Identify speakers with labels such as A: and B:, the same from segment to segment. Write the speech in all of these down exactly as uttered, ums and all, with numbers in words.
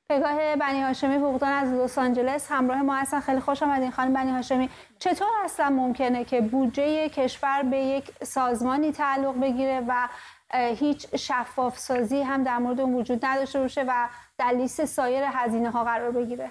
A: پگاه بنی هاشمی حقوقدان از لس آنجلس همراه ما هستن. خیلی خوش آمدین خانم بنی هاشمی. چطور اصلا ممکنه که بودجه کشور به یک سازمانی تعلق بگیره و هیچ شفاف سازی هم در مورد اون وجود نداشته باشه و در لیست سایر هزینه ها قرار بگیره؟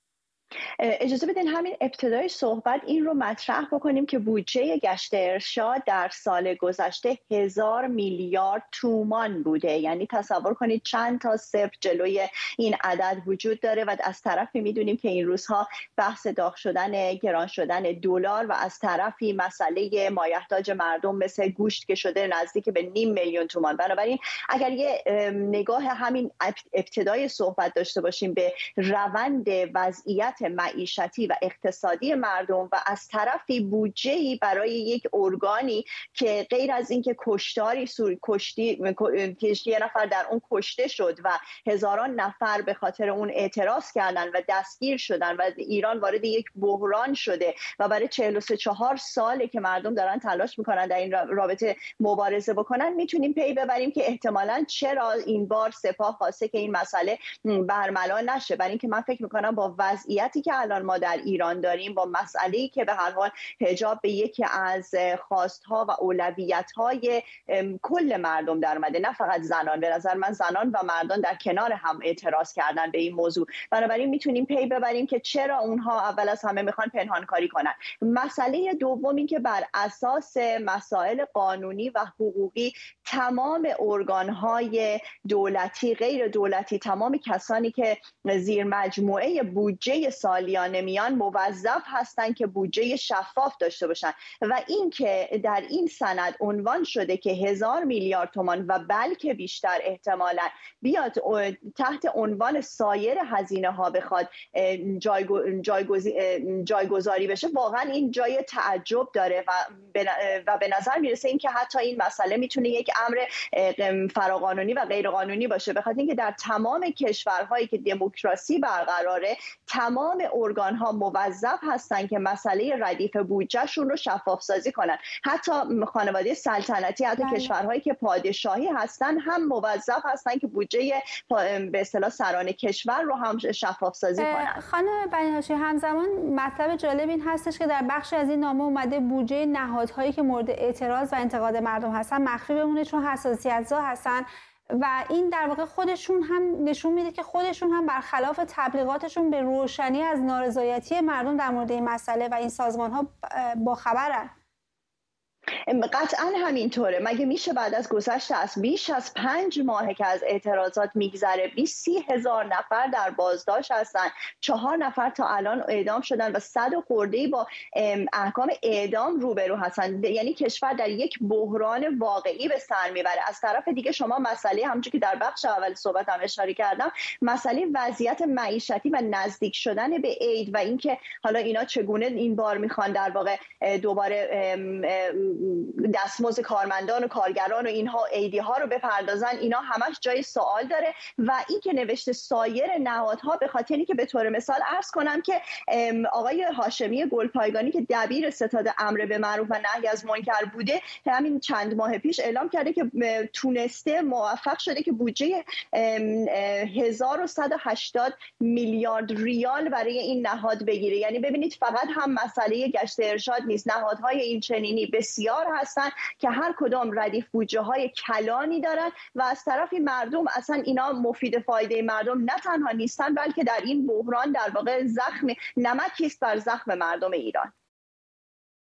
B: اجازه بدین همین ابتدای صحبت این رو مطرح بکنیم که بودجه گشت ارشاد در سال گذشته هزار میلیارد تومان بوده. یعنی تصور کنید چند تا صفر جلوی این عدد وجود داره و از طرفی میدونیم که این روزها بحث داغ شدن گران شدن دلار و از طرفی مسئله مایحتاج مردم مثل گوشت که شده نزدیک به نیم میلیون تومان. بنابراین اگر یه نگاه همین ابتدای صحبت داشته باشیم به روند وضعیت معیشتی و اقتصادی مردم و از طرفی بودجه‌ای برای یک ارگانی که غیر از اینکه کشتاری سور کشتی یه نفر در اون کشته شد و هزاران نفر به خاطر اون اعتراض کردن و دستگیر شدن و ایران وارد یک بحران شده و برای چهل و سه چهار ساله که مردم دارن تلاش میکنن در این رابطه مبارزه بکنن، میتونیم پی ببریم که احتمالاً چرا این بار سپاه خواسته که این مسئله برملا نشه. برای اینکه من فکر میکنم با وضعیتی که الان ما در ایران داریم، با مسئله‌ای که به هر حال حجاب به یکی از خواستها و اولویت‌های کل مردم در اومده، نه فقط زنان، به نظر من زنان و مردان در کنار هم اعتراض کردن به این موضوع. بنابراین میتونیم پی ببریم که چرا اونها اول از همه میخوان پنهانکاری کنن. مسئله دومی که بر اساس مسائل قانونی و حقوقی تمام ارگان‌های دولتی، غیر دولتی، تمام کسانی که زیر مجموعه بودجه سالیانه میان موظف هستند که بودجه شفاف داشته باشند و این که در این سند عنوان شده که هزار میلیارد تومان و بلکه بیشتر احتمالاً بیاد تحت عنوان سایر هزینه ها بخواد جایگذاری بشه، واقعا این جای تعجب داره و و به نظر میرسه این که حتی این مسئله میتونه یک امر فراقانونی و غیر قانونی باشه، بخاطر اینکه در تمام کشورهایی که دموکراسی برقراره تمام ارگان ها موظف هستن که مسئله ردیف بودجهشون رو شفاف سازی کنن. حتی خانواده سلطنتی، حتی بله. کشورهایی که پادشاهی هستن هم موظف هستن که بودجه به اصطلاح سران کشور رو هم شفاف سازی کنن.
A: خانم بنی هاشمی، همزمان مطلب جالب این هستش که در بخشی از این نامه اومده بودجه نهادهایی که مورد اعتراض و انتقاد مردم هستن مخفی بمونه چون حساسیت‌زا هستن و این در واقع خودشون هم نشون میده که خودشون هم برخلاف تبلیغاتشون به روشنی از نارضایتی مردم در مورد این مسئله و این سازمان ها باخبرن.
B: قطعا همینطوره. مگه میشه بعد از گذشت از بیش از پنج ماه که از اعتراضات میگذره بیست هزار نفر در بازداشت هستن، چهار نفر تا الان اعدام شدن و صد و خورده‌ای با احکام اعدام روبرو هستن. یعنی کشور در یک بحران واقعی به سر میبره. از طرف دیگه شما مسئله همونجوری که در بخش اول صحبت هم اشاره کردم، مسئله وضعیت معیشتی و نزدیک شدن به عید و اینکه حالا اینا چگونه این بار میخوان در واقع دوباره دستمزد کارمندان و کارگران و اینها ایدی ها رو بپردازن، اینا همش جای سوال داره. و این که نوشته سایر نهادها، به خاطر اینکه به طور مثال عرض کنم که آقای هاشمی گلپایگانی که دبیر ستاد امر به معروف و نهی از منکر بوده، همین چند ماه پیش اعلام کرده که تونسته موفق شده که بودجه هزار و صد و هشتاد میلیارد ریال برای این نهاد بگیره. یعنی ببینید فقط هم مسئله گشت ارشاد نیست، نهادهای این چنینی بسیار هستن که هر کدام ردیف بودجه های کلانی دارن و از طرفی مردم اصلا اینا مفید فایده مردم نه تنها نیستن، بلکه در این بحران در واقع زخم نمکی است بر زخم مردم ایران.